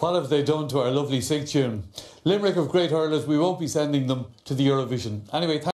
What have they done to our lovely sig tune? Limerick of great hurlers, we won't be sending them to the Eurovision. Anyway,